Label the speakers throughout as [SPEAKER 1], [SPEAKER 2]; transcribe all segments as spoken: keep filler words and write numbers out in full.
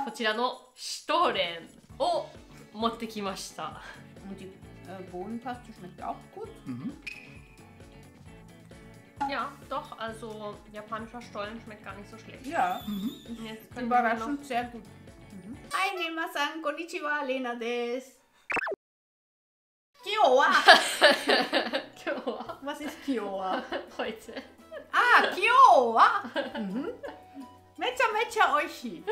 [SPEAKER 1] こちらのシュトーレンを持ってきました。
[SPEAKER 2] Und die äh, Bohnenpaste schmeckt auch gut.
[SPEAKER 3] Mhm.
[SPEAKER 1] Ja, doch, also japanischer Stollen schmeckt gar nicht so schlecht.
[SPEAKER 2] Ja,
[SPEAKER 3] Mhm.
[SPEAKER 1] Und jetzt können wir noch-
[SPEAKER 2] überraschend sehr gut. Mhm. Einema-san, konnichiwa, Lena des. Kiowa!
[SPEAKER 1] Kyowa.
[SPEAKER 2] Was ist Kiowa?
[SPEAKER 1] Heute.
[SPEAKER 2] Ah, Kiowa! Mhm. Mecha Mecha Oishi.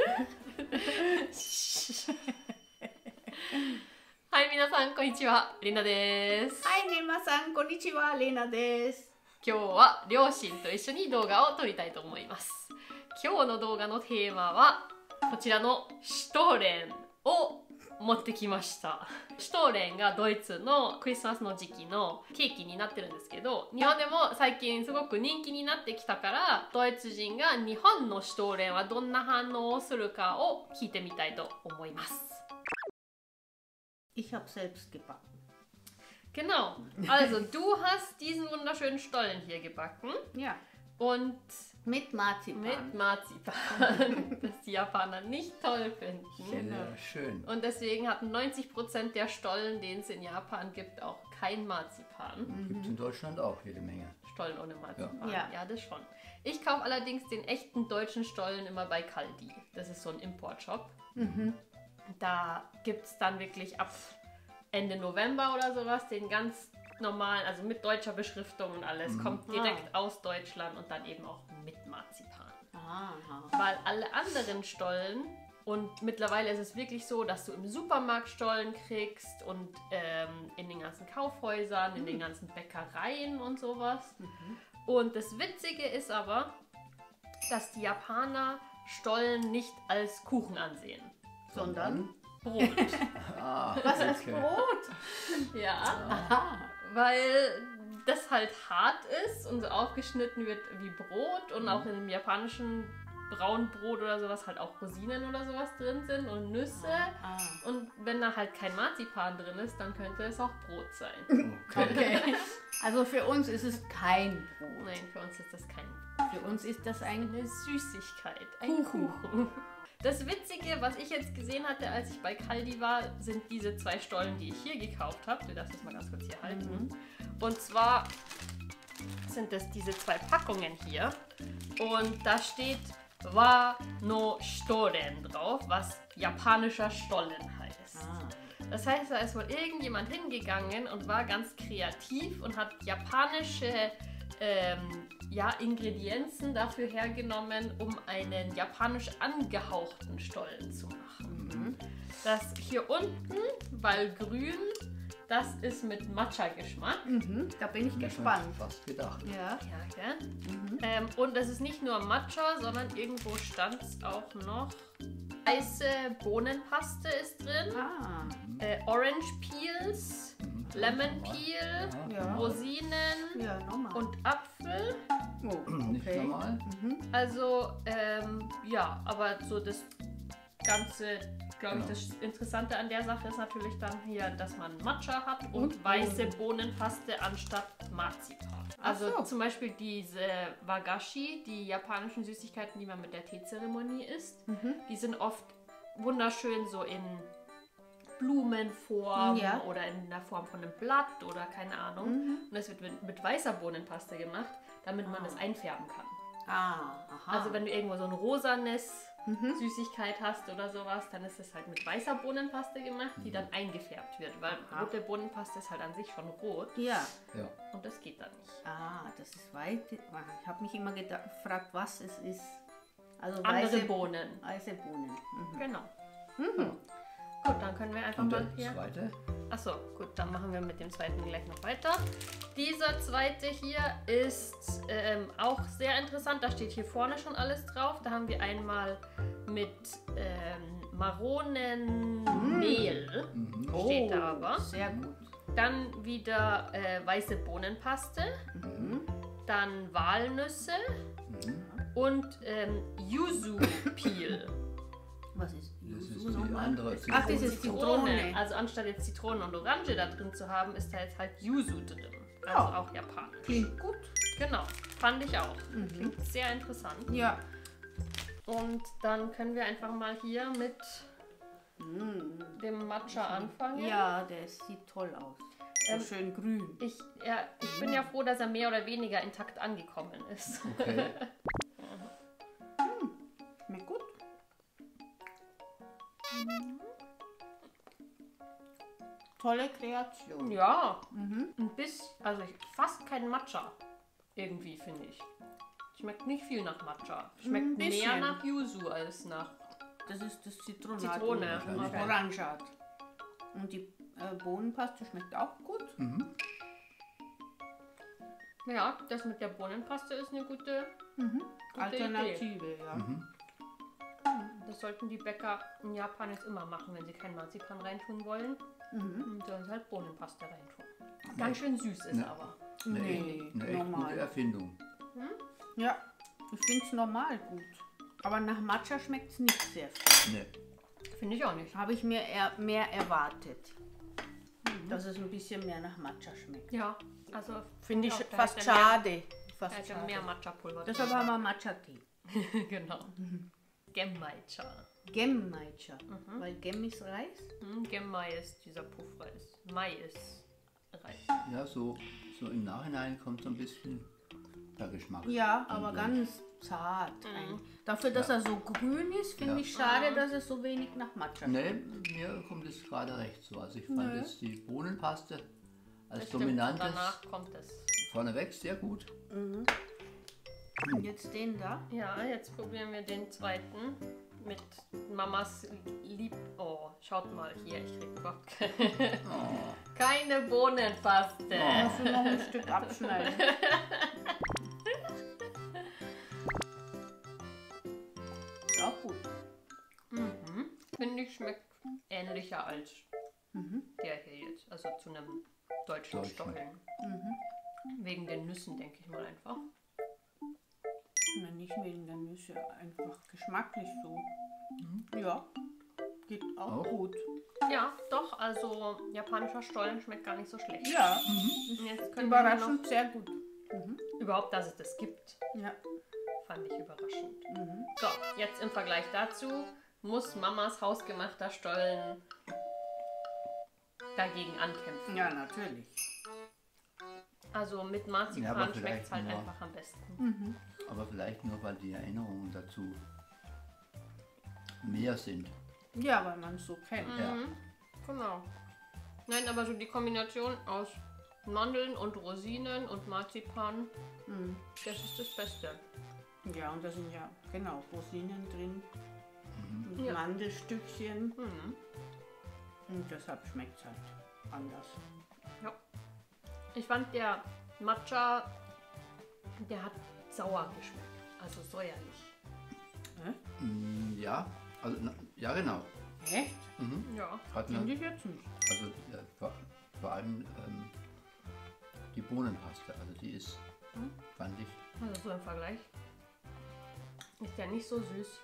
[SPEAKER 1] Hi, 皆さん、こんにちは。りなです。
[SPEAKER 2] Einema-san, konnichiwa, Lena des.
[SPEAKER 1] 今日は両親と一緒に動画を撮りたいと思います。今日の動画のテーマはこちらのシュトーレンを持ってきました。シュトーレンがドイツのクリスマスの時期のケーキになってるんですけど、日本でも最近すごく人気になってきたから、ドイツ人が日本のシュトーレンはどんな反応をするかを聞いてみたいと思います。
[SPEAKER 2] Ich habe selbst gebacken.
[SPEAKER 1] Genau, also du hast diesen wunderschönen Stollen hier gebacken
[SPEAKER 2] Ja,
[SPEAKER 1] und
[SPEAKER 2] mit Marzipan.
[SPEAKER 1] mit Marzipan, das die Japaner nicht toll finden.
[SPEAKER 3] Sehr schön.
[SPEAKER 1] Und deswegen hatten neunzig Prozent der Stollen, den es in Japan gibt, auch kein Marzipan.
[SPEAKER 3] Gibt es in Deutschland auch jede Menge.
[SPEAKER 1] Stollen ohne Marzipan,
[SPEAKER 2] Ja.
[SPEAKER 1] ja, das schon. Ich kaufe allerdings den echten deutschen Stollen immer bei Kaldi. Das ist so ein Importshop.
[SPEAKER 2] Mhm.
[SPEAKER 1] Da gibt es dann wirklich ab Ende November oder sowas den ganz normalen, also mit deutscher Beschriftung und alles,
[SPEAKER 3] Mhm.
[SPEAKER 1] kommt direkt aus Deutschland und dann eben auch mit Marzipan.
[SPEAKER 2] Aha.
[SPEAKER 1] Weil alle anderen Stollen, und mittlerweile ist es wirklich so, dass du im Supermarkt Stollen kriegst und ähm, in den ganzen Kaufhäusern, in den ganzen Bäckereien und sowas.
[SPEAKER 2] Mhm.
[SPEAKER 1] Und das Witzige ist aber, dass die Japaner Stollen nicht als Kuchen ansehen,
[SPEAKER 2] Sondern?
[SPEAKER 1] Brot.
[SPEAKER 3] Ah,
[SPEAKER 2] Was als
[SPEAKER 3] okay.
[SPEAKER 2] Brot?
[SPEAKER 1] Ja,
[SPEAKER 2] Aha.
[SPEAKER 1] weil das halt hart ist und so aufgeschnitten wird wie Brot und auch in dem japanischen Braunbrot oder sowas halt auch Rosinen oder sowas drin sind und Nüsse.
[SPEAKER 2] Ah.
[SPEAKER 1] Und wenn da halt kein Marzipan drin ist, dann könnte es auch Brot sein.
[SPEAKER 3] Okay.
[SPEAKER 2] Okay. Also für uns ist es kein Brot.
[SPEAKER 1] Nein, für uns ist das kein
[SPEAKER 2] Für uns ist das ein...
[SPEAKER 1] eine Süßigkeit, ein
[SPEAKER 2] Kuchen.
[SPEAKER 1] Kuchen. Das Witzige, was ich jetzt gesehen hatte, als ich bei Kaldi war, sind diese zwei Stollen, die ich hier gekauft habe. Du darfst das mal ganz kurz hier halten. Und zwar sind das diese zwei Packungen hier. Und da steht Wa no Shitoren drauf, was japanischer Stollen heißt.
[SPEAKER 2] Ah.
[SPEAKER 1] Das heißt, da ist wohl irgendjemand hingegangen und war ganz kreativ und hat japanische ähm, ja, Ingredienzen dafür hergenommen, um einen japanisch angehauchten Stollen zu machen.
[SPEAKER 2] Mhm.
[SPEAKER 1] Das hier unten, weil grün, das ist mit Matcha-Geschmack.
[SPEAKER 2] Mhm. Da bin ich
[SPEAKER 3] Das
[SPEAKER 2] gespannt.
[SPEAKER 3] hab ich fast gedacht.
[SPEAKER 2] Ja.
[SPEAKER 1] Ja, gell?
[SPEAKER 2] Mhm.
[SPEAKER 1] Ähm, und es ist nicht nur Matcha, sondern irgendwo stand es auch noch. Weiße Bohnenpaste ist drin,
[SPEAKER 2] Ah.
[SPEAKER 1] äh, Orange Peels,
[SPEAKER 3] Mhm.
[SPEAKER 1] Lemon Peel,
[SPEAKER 2] Ja.
[SPEAKER 1] Rosinen
[SPEAKER 2] Ja, nochmal.
[SPEAKER 1] und Apfel.
[SPEAKER 2] Oh,
[SPEAKER 3] Nicht
[SPEAKER 2] okay.
[SPEAKER 3] normal.
[SPEAKER 2] Mhm.
[SPEAKER 1] Also, ähm, ja, aber so das Ganze, glaube ich,
[SPEAKER 3] Genau.
[SPEAKER 1] das Interessante an der Sache ist natürlich dann hier, dass man Matcha hat und,
[SPEAKER 2] Und
[SPEAKER 1] weiße
[SPEAKER 2] Bohnen.
[SPEAKER 1] Bohnenpaste anstatt Marzipan.
[SPEAKER 2] Ach
[SPEAKER 1] Also
[SPEAKER 2] so.
[SPEAKER 1] zum Beispiel diese Wagashi, die japanischen Süßigkeiten, die man mit der Teezeremonie isst,
[SPEAKER 2] Mhm.
[SPEAKER 1] die sind oft wunderschön so in Blumenform
[SPEAKER 2] Ja.
[SPEAKER 1] oder in der Form von einem Blatt oder keine Ahnung.
[SPEAKER 2] Mhm.
[SPEAKER 1] Und das wird mit, mit weißer Bohnenpaste gemacht, damit man
[SPEAKER 2] Ah.
[SPEAKER 1] es einfärben kann.
[SPEAKER 2] Ah, aha.
[SPEAKER 1] Also wenn du irgendwo so ein rosanes
[SPEAKER 2] Mhm.
[SPEAKER 1] Süßigkeit hast oder sowas, dann ist es halt mit weißer Bohnenpaste gemacht, die dann eingefärbt wird, weil
[SPEAKER 2] Aha.
[SPEAKER 1] rote Bohnenpaste ist halt an sich schon rot
[SPEAKER 2] Ja.
[SPEAKER 3] Ja.
[SPEAKER 1] und das geht dann nicht.
[SPEAKER 2] Ah, das ist weit. Ich habe mich immer geda- gefragt, was es ist. Also
[SPEAKER 1] Andere
[SPEAKER 2] weiße
[SPEAKER 1] Bohnen.
[SPEAKER 2] Weiße Bohnen. Mhm.
[SPEAKER 1] Genau.
[SPEAKER 2] Mhm.
[SPEAKER 1] Gut, dann können wir einfach
[SPEAKER 3] Und
[SPEAKER 1] mal
[SPEAKER 3] der
[SPEAKER 1] hier...
[SPEAKER 3] zweite?
[SPEAKER 1] Achso, gut, dann machen wir mit dem zweiten gleich noch weiter. Dieser zweite hier ist ähm, auch sehr interessant. Da steht hier vorne schon alles drauf. Da haben wir einmal mit ähm, Maronenmehl,
[SPEAKER 3] Mhm.
[SPEAKER 1] steht da aber.
[SPEAKER 2] Oh, sehr gut.
[SPEAKER 1] Dann wieder äh, weiße Bohnenpaste,
[SPEAKER 2] Mhm.
[SPEAKER 1] dann Walnüsse
[SPEAKER 3] Mhm.
[SPEAKER 1] und ähm, Yuzu-Peel.
[SPEAKER 2] Was ist
[SPEAKER 3] Das ist
[SPEAKER 2] Yuzu
[SPEAKER 3] die
[SPEAKER 2] nochmal?
[SPEAKER 3] andere
[SPEAKER 2] Ach, das ist Zitrone.
[SPEAKER 1] Also anstatt jetzt Zitrone und Orange da drin zu haben, ist da jetzt halt Yuzu drin. Also
[SPEAKER 2] Ja.
[SPEAKER 1] auch japanisch.
[SPEAKER 2] Klingt gut.
[SPEAKER 1] Genau, fand ich auch.
[SPEAKER 2] Mhm.
[SPEAKER 1] Klingt sehr interessant.
[SPEAKER 2] Ja.
[SPEAKER 1] Und dann können wir einfach mal hier mit dem Matcha anfangen.
[SPEAKER 2] Ja, der sieht toll aus. So
[SPEAKER 1] Ähm,
[SPEAKER 2] schön grün.
[SPEAKER 1] Ich, ja, ich bin ja froh, dass er mehr oder weniger intakt angekommen ist.
[SPEAKER 3] Okay.
[SPEAKER 2] Schmeckt gut. Tolle Kreation.
[SPEAKER 1] Ja, ein bisschen, also ich- fast kein Matcha. Irgendwie, finde ich. Schmeckt nicht viel nach Matcha. Schmeckt
[SPEAKER 2] Ein
[SPEAKER 1] mehr
[SPEAKER 2] bisschen.
[SPEAKER 1] nach Yuzu als nach.
[SPEAKER 2] Das ist das Zitronat.
[SPEAKER 1] Zitrone,
[SPEAKER 2] und
[SPEAKER 3] okay.
[SPEAKER 2] Orangat. Und die äh, Bohnenpaste schmeckt auch gut.
[SPEAKER 3] Mhm.
[SPEAKER 1] Ja, das mit der Bohnenpaste ist eine gute. Gute
[SPEAKER 2] Alternative, ja.
[SPEAKER 3] Mhm.
[SPEAKER 1] Das sollten die Bäcker in Japan jetzt immer machen, wenn sie kein Marzipan reintun wollen. Und sollen sie halt Bohnenpaste reintun. Ganz schön süß ist
[SPEAKER 3] Ne.
[SPEAKER 1] aber.
[SPEAKER 3] Eine,
[SPEAKER 2] Nee,
[SPEAKER 3] echt, eine echt
[SPEAKER 2] normal.
[SPEAKER 3] gute Erfindung.
[SPEAKER 2] Ja, ich finde es normal gut. Aber nach Matcha schmeckt es nicht sehr viel.
[SPEAKER 3] Ne.
[SPEAKER 1] Finde ich auch nicht.
[SPEAKER 2] Habe ich mir eher mehr erwartet. Dass es ein bisschen mehr nach Matcha schmeckt.
[SPEAKER 1] Ja, also
[SPEAKER 2] Finde ich
[SPEAKER 1] auch, da
[SPEAKER 2] fast
[SPEAKER 1] hätte er
[SPEAKER 2] schade.
[SPEAKER 1] Mehr,
[SPEAKER 2] Fast
[SPEAKER 1] hätte
[SPEAKER 2] schade.
[SPEAKER 1] mehr Matcha-Pulver.
[SPEAKER 2] Deshalb haben wir Matcha-Tee.
[SPEAKER 1] Genau. Genmaicha.
[SPEAKER 2] Gem-Matcha. Weil Gem ist Reis.
[SPEAKER 1] Hm, Genmai ist dieser Puffreis. Mai ist Reis.
[SPEAKER 3] Ja, so, so im Nachhinein kommt so ein bisschen der Geschmack.
[SPEAKER 2] Ja, aber ganz zart. ein- Dafür, dass er so grün ist, finde
[SPEAKER 3] Ja.
[SPEAKER 2] ich schade, dass es so wenig nach Matcha schmeckt.
[SPEAKER 3] Ne, mir kommt es gerade recht so. Also ich fand
[SPEAKER 2] Nö.
[SPEAKER 3] jetzt die Bohnenpaste als
[SPEAKER 1] Das stimmt.
[SPEAKER 3] dominantes
[SPEAKER 1] Danach kommt es.
[SPEAKER 3] vorneweg sehr gut.
[SPEAKER 2] Und jetzt den da.
[SPEAKER 1] Ja, jetzt probieren wir den zweiten mit Mamas Lieb... Oh, schaut mal hier, ich krieg überhaupt keine, keine Bohnenpaste.
[SPEAKER 2] Musst du noch ein Stück abschneiden. Ist auch gut.
[SPEAKER 1] Mhm. Finde ich, schmeckt ähnlicher als der hier jetzt. Also zu einem deutschen
[SPEAKER 3] Deutschen.
[SPEAKER 1] Stollen. Wegen den Nüssen, denke ich mal einfach.
[SPEAKER 2] Nein, nicht wegen der Nüsse, einfach geschmacklich so. Ja, geht auch,
[SPEAKER 3] Auch?
[SPEAKER 2] gut.
[SPEAKER 1] Ja, doch, also japanischer Stollen schmeckt gar nicht so schlecht.
[SPEAKER 2] Ja,
[SPEAKER 1] Und jetzt können wir
[SPEAKER 2] überraschend sehr gut.
[SPEAKER 1] noch, überhaupt, dass es das gibt,
[SPEAKER 2] Ja.
[SPEAKER 1] fand ich überraschend. So, jetzt im Vergleich dazu muss Mamas hausgemachter Stollen dagegen ankämpfen.
[SPEAKER 2] Ja, natürlich.
[SPEAKER 1] Also mit
[SPEAKER 3] Ja,
[SPEAKER 1] Marzipan
[SPEAKER 3] aber
[SPEAKER 1] schmeckt es halt
[SPEAKER 3] vielleicht nur-
[SPEAKER 1] einfach am besten.
[SPEAKER 3] Aber vielleicht nur, weil die Erinnerungen dazu mehr sind.
[SPEAKER 2] Ja, weil man es so kennt.
[SPEAKER 3] Ja.
[SPEAKER 1] Genau. Nein, aber so die Kombination aus Mandeln und Rosinen und Marzipan, das ist das Beste.
[SPEAKER 2] Ja, und da sind ja genau Rosinen drin und
[SPEAKER 1] Ja.
[SPEAKER 2] Mandelstückchen.
[SPEAKER 1] Mhm.
[SPEAKER 2] Und deshalb schmeckt es halt anders.
[SPEAKER 1] Ja. Ich fand der Matcha, der hat sauer geschmeckt, also säuerlich.
[SPEAKER 3] Mm, Ja, also na, ja genau.
[SPEAKER 2] Echt?
[SPEAKER 1] Ja.
[SPEAKER 3] Hat
[SPEAKER 2] Finde
[SPEAKER 3] eine,
[SPEAKER 2] ich jetzt nicht.
[SPEAKER 3] also äh, vor, vor allem ähm, die Bohnenpaste, also die ist, fand ich,
[SPEAKER 1] Also so im Vergleich ist der nicht so süß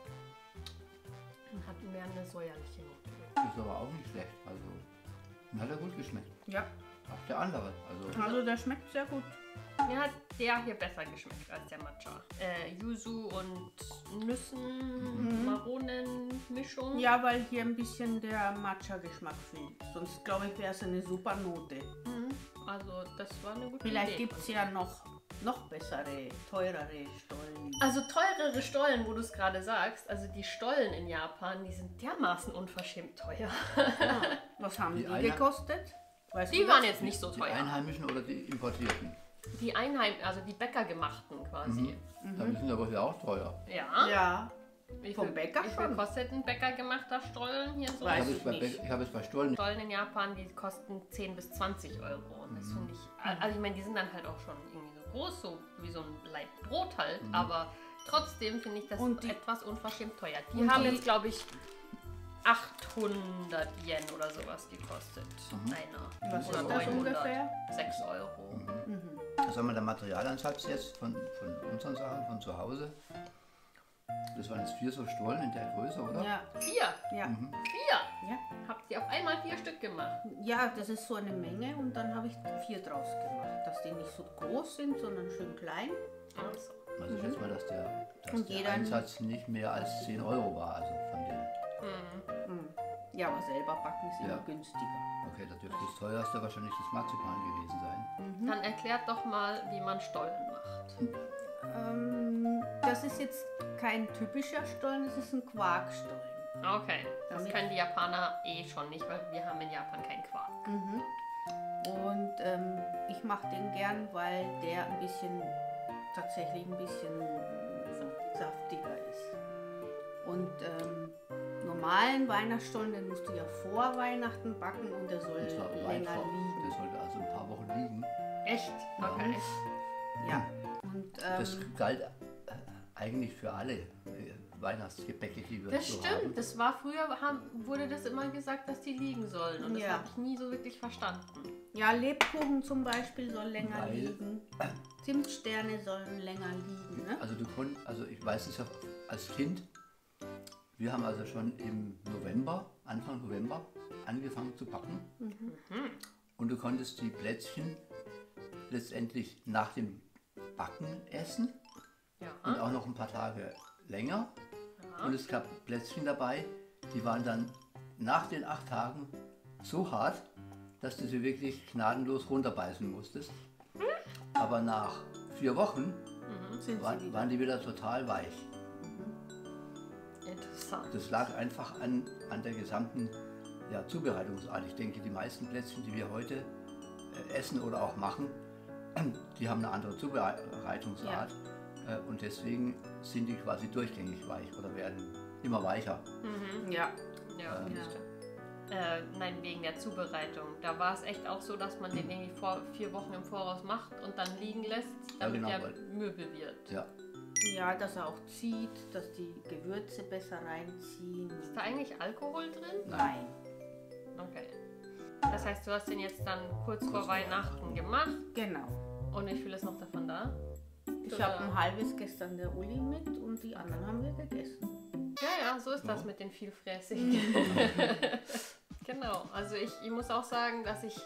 [SPEAKER 1] und hat mehr eine säuerliche Note.
[SPEAKER 3] ist aber auch nicht schlecht. Also mir hat er gut geschmeckt.
[SPEAKER 2] Ja,
[SPEAKER 3] Auch der andere. Also
[SPEAKER 2] also der schmeckt sehr gut.
[SPEAKER 1] Mir hat der hier besser geschmeckt als der Matcha. Äh, Yuzu und Nüssen, Maronen, Mischung.
[SPEAKER 2] Ja, weil hier ein bisschen der Matcha-Geschmack fehlt. Sonst glaube ich, wäre es eine super Note.
[SPEAKER 1] Mhm. Also das war eine gute
[SPEAKER 2] Vielleicht
[SPEAKER 1] Idee.
[SPEAKER 2] gibt es ja noch, noch bessere, teurere Stollen.
[SPEAKER 1] Also teurere Stollen, wo du es gerade sagst, also die Stollen in Japan, die sind dermaßen unverschämt teuer.
[SPEAKER 2] Was haben
[SPEAKER 3] Die
[SPEAKER 2] die,
[SPEAKER 3] eine-
[SPEAKER 2] gekostet? Weißt
[SPEAKER 1] Die
[SPEAKER 2] du
[SPEAKER 1] waren
[SPEAKER 2] das?
[SPEAKER 1] jetzt nicht so
[SPEAKER 3] die
[SPEAKER 1] teuer.
[SPEAKER 3] Einheimischen oder die importierten.
[SPEAKER 1] Die Einheim, also die Bäckergemachten quasi.
[SPEAKER 3] Da sind aber hier auch teuer.
[SPEAKER 1] Ja.
[SPEAKER 2] Ja,
[SPEAKER 1] Wie
[SPEAKER 2] vom
[SPEAKER 1] viel,
[SPEAKER 2] Bäcker
[SPEAKER 1] wie viel
[SPEAKER 2] schon.
[SPEAKER 1] kostet ein bäckergemachter Stollen hier so?
[SPEAKER 3] Ich
[SPEAKER 2] Weiß
[SPEAKER 3] habe
[SPEAKER 2] ich
[SPEAKER 3] es bei,
[SPEAKER 2] nicht.
[SPEAKER 3] Be- ich habe es bei Stollen.
[SPEAKER 1] Stollen in Japan, die kosten zehn bis zwanzig Euro. Und das finde ich, also ich meine, die sind dann halt auch schon irgendwie so groß, so wie so ein Laib Brot halt, aber trotzdem finde ich das
[SPEAKER 2] Und die-
[SPEAKER 1] etwas unverschämt teuer. Die
[SPEAKER 2] Und
[SPEAKER 1] haben
[SPEAKER 2] die-
[SPEAKER 1] jetzt, glaube ich, achthundert Yen oder sowas gekostet. Einer.
[SPEAKER 2] Was
[SPEAKER 1] oder
[SPEAKER 2] ist das ungefähr?
[SPEAKER 1] sechs Euro.
[SPEAKER 3] Das haben wir der Materialansatz jetzt von, von unseren Sachen, von zu Hause. Das waren jetzt vier so Stollen in der Größe, oder?
[SPEAKER 2] Ja,
[SPEAKER 1] Vier.
[SPEAKER 2] ja,
[SPEAKER 1] Vier.
[SPEAKER 2] ja.
[SPEAKER 1] Habt ihr auf einmal vier Stück gemacht?
[SPEAKER 2] Ja, das ist so eine Menge und dann habe ich vier draus gemacht. Dass die nicht so groß sind, sondern schön klein.
[SPEAKER 1] Also.
[SPEAKER 3] Also ich schätze mal, dass der, dass
[SPEAKER 2] Und
[SPEAKER 3] der
[SPEAKER 2] jeder-
[SPEAKER 3] Einsatz nicht mehr als zehn Euro war, also von den.
[SPEAKER 1] Mhm.
[SPEAKER 2] Mhm. Ja, aber selber backen ist immer
[SPEAKER 3] Ja.
[SPEAKER 2] günstiger.
[SPEAKER 3] Okay, da dürfte das teuerste wahrscheinlich das Marzipan gewesen sein.
[SPEAKER 1] Dann erklärt doch mal, wie man Stollen macht.
[SPEAKER 2] Ähm, das ist jetzt kein typischer Stollen, das ist ein Quarkstollen.
[SPEAKER 1] Okay, das
[SPEAKER 2] Damit-
[SPEAKER 1] können die Japaner eh schon nicht, weil wir haben in Japan keinen Quark.
[SPEAKER 2] Mhm. Und ähm, ich mache den gern, weil der ein bisschen, tatsächlich ein bisschen saftiger ist. Und ähm, normalen Weihnachtsstollen, den musst du ja vor Weihnachten backen und der soll
[SPEAKER 3] Und zwar weit
[SPEAKER 2] länger
[SPEAKER 3] vor,
[SPEAKER 2] liegen.
[SPEAKER 3] der sollte also ein paar Wochen liegen.
[SPEAKER 1] Echt? Okay.
[SPEAKER 2] Ja. Und
[SPEAKER 3] Das
[SPEAKER 2] ähm,
[SPEAKER 3] galt äh, eigentlich für alle äh, Weihnachtsgebäcke, die wir
[SPEAKER 1] Das
[SPEAKER 3] so
[SPEAKER 1] stimmt,
[SPEAKER 3] haben.
[SPEAKER 1] das war früher, haben, wurde das immer gesagt, dass die liegen sollen. Und das
[SPEAKER 2] Ja.
[SPEAKER 1] habe ich nie so wirklich verstanden.
[SPEAKER 2] ja, Lebkuchen zum Beispiel soll länger
[SPEAKER 3] Weil-
[SPEAKER 2] liegen. Zimtsterne sollen länger liegen. Ne?
[SPEAKER 3] Also du konntest, also ich weiß es ja als Kind, wir haben also schon im November, Anfang November, angefangen zu backen. Und du konntest die Plätzchen letztendlich nach dem Backen essen
[SPEAKER 1] Ja.
[SPEAKER 3] und auch noch ein paar Tage länger. Und es gab Plätzchen dabei, die waren dann nach den acht Tagen so hart, dass du sie wirklich gnadenlos runterbeißen musstest. Aber nach vier Wochen
[SPEAKER 2] Sind sie
[SPEAKER 3] waren,
[SPEAKER 2] wieder.
[SPEAKER 3] waren die wieder total weich.
[SPEAKER 1] Interessant.
[SPEAKER 3] Das lag einfach an, an der gesamten ja, Zubereitungsart. Ich denke, die meisten Plätzchen, die wir heute äh, essen oder auch machen, die haben eine andere Zubereitungsart. Äh, und deswegen sind die quasi durchgängig weich oder werden immer weicher.
[SPEAKER 2] Ja.
[SPEAKER 1] Ja,
[SPEAKER 3] Ähm,
[SPEAKER 1] das stimmt. Äh, nein, wegen der Zubereitung. Da war es echt auch so, dass man den irgendwie vor vier Wochen im Voraus macht und dann liegen lässt, damit
[SPEAKER 3] genau,
[SPEAKER 1] der
[SPEAKER 3] weil-
[SPEAKER 1] Möbel wird.
[SPEAKER 3] Ja.
[SPEAKER 2] Ja, dass er auch zieht, dass die Gewürze besser reinziehen.
[SPEAKER 1] Ist da eigentlich Alkohol drin?
[SPEAKER 2] Nein.
[SPEAKER 1] Okay. Das heißt, du hast den jetzt dann kurz, vor
[SPEAKER 3] vor
[SPEAKER 1] Weihnachten
[SPEAKER 3] Weihnachten.
[SPEAKER 1] gemacht
[SPEAKER 2] Genau.
[SPEAKER 1] und wie viel ist noch davon da?
[SPEAKER 2] Ich
[SPEAKER 1] Oder-
[SPEAKER 2] habe ein halbes gestern der Uli mit und die anderen haben wir gegessen.
[SPEAKER 1] Ja, ja, so ist das
[SPEAKER 3] Ja.
[SPEAKER 1] mit den vielfräßigen. Genau, also ich, ich muss auch sagen, dass ich.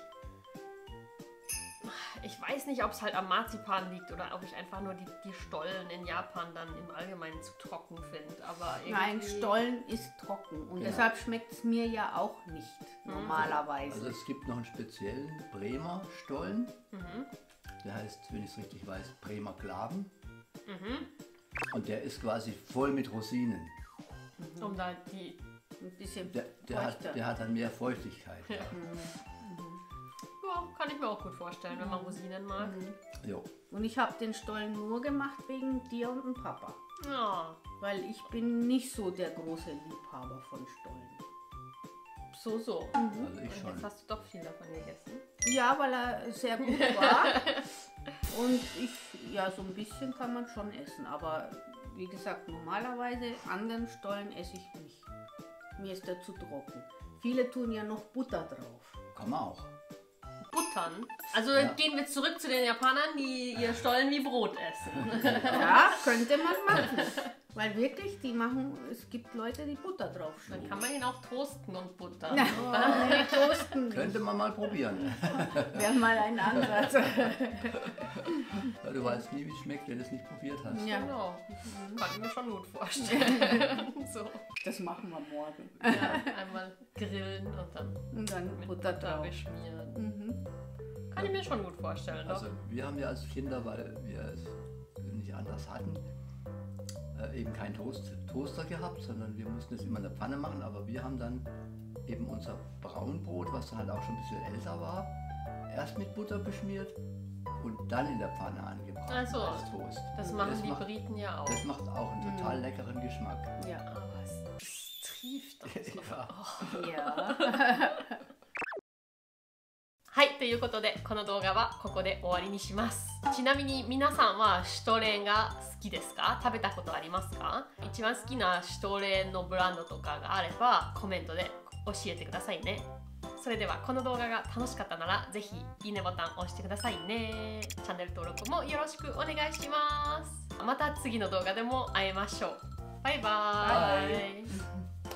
[SPEAKER 1] Ich weiß nicht, ob es halt am Marzipan liegt oder ob ich einfach nur die, die Stollen in Japan dann im Allgemeinen zu trocken finde. Aber irgendwie.
[SPEAKER 2] Nein, Stollen ist trocken und
[SPEAKER 3] Ja.
[SPEAKER 2] deshalb schmeckt es mir ja auch nicht normalerweise.
[SPEAKER 3] Also es gibt noch einen speziellen Bremer Stollen.
[SPEAKER 1] Mhm.
[SPEAKER 3] Der heißt, wenn ich es richtig weiß, Bremer Klaven.
[SPEAKER 1] Mhm.
[SPEAKER 3] Und der ist quasi voll mit Rosinen.
[SPEAKER 1] Um da die.
[SPEAKER 2] Ein bisschen
[SPEAKER 3] Der, der,
[SPEAKER 2] feuchter.
[SPEAKER 3] hat, der hat dann mehr Feuchtigkeit.
[SPEAKER 1] Ja. Ja, kann ich mir auch gut vorstellen, wenn man Rosinen mag.
[SPEAKER 3] Jo.
[SPEAKER 2] Und ich habe den Stollen nur gemacht wegen dir und dem Papa.
[SPEAKER 1] Ja.
[SPEAKER 2] Weil ich bin nicht so der große Liebhaber von Stollen.
[SPEAKER 1] So, so.
[SPEAKER 3] Also ich
[SPEAKER 1] Und
[SPEAKER 3] schon.
[SPEAKER 1] jetzt hast du doch viel davon gegessen.
[SPEAKER 2] Ja, weil er sehr gut war. Und ich, ja, so ein bisschen kann man schon essen. Aber wie gesagt, normalerweise anderen Stollen esse ich nicht. Mir ist der zu trocken. Viele tun ja noch Butter drauf.
[SPEAKER 3] Kann man auch.
[SPEAKER 1] Buttern. Also
[SPEAKER 3] Ja.
[SPEAKER 1] gehen wir zurück zu den Japanern, die ihr Stollen wie Brot essen.
[SPEAKER 2] Ja, könnte man machen. Weil wirklich, die machen, es gibt Leute, die Butter drauf
[SPEAKER 1] Dann
[SPEAKER 2] schmieren.
[SPEAKER 1] kann man ihn auch toasten und buttern.
[SPEAKER 2] Ja, nee, toasten nicht.
[SPEAKER 3] Könnte man mal probieren.
[SPEAKER 2] Wäre mal ein Ansatz.
[SPEAKER 3] Weil du weißt nie, wie es schmeckt, wenn du es nicht probiert hast.
[SPEAKER 2] Ja,
[SPEAKER 1] Genau. Kann ich mir schon gut vorstellen. so.
[SPEAKER 2] das machen wir morgen.
[SPEAKER 1] Ja, einmal grillen und dann
[SPEAKER 2] Und dann
[SPEAKER 1] mit
[SPEAKER 2] Butter
[SPEAKER 1] Butter
[SPEAKER 2] drauf.
[SPEAKER 1] beschmieren.
[SPEAKER 2] Mhm.
[SPEAKER 1] Kann ich mir schon gut vorstellen. Doch.
[SPEAKER 3] Also wir haben ja als Kinder, weil wir es nicht anders hatten, äh, eben keinen Toast, Toaster gehabt, sondern wir mussten es immer in der Pfanne machen. Aber wir haben dann eben unser Braunbrot, was dann halt auch schon ein bisschen älter war, erst mit Butter beschmiert und dann in der Pfanne angebracht
[SPEAKER 1] Ach so.
[SPEAKER 3] als Toast.
[SPEAKER 1] Das machen
[SPEAKER 3] das
[SPEAKER 1] die
[SPEAKER 3] macht-
[SPEAKER 1] Briten ja auch.
[SPEAKER 3] Das macht auch einen total leckeren Geschmack.
[SPEAKER 2] Ja.
[SPEAKER 1] Aber es, es trieft doch so.
[SPEAKER 3] Ja.
[SPEAKER 2] Ja.
[SPEAKER 1] はい、ということでこの動画はここで終わりにします。ちなみに皆さんはシュトレンが好きですか？食べたことありますか？一番好きなシュトレンのブランドとかがあればコメントで教えてくださいね。それではこの動画が楽しかったならぜひいいねボタン押してくださいね。チャンネル登録もよろしくお願いします。また次の動画でも会いましょう。バイバーイ。